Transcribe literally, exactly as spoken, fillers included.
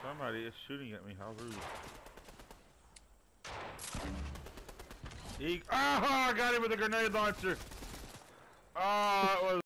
Somebody is shooting at me. How rude. He, oh, I got him with a grenade launcher. Oh, it was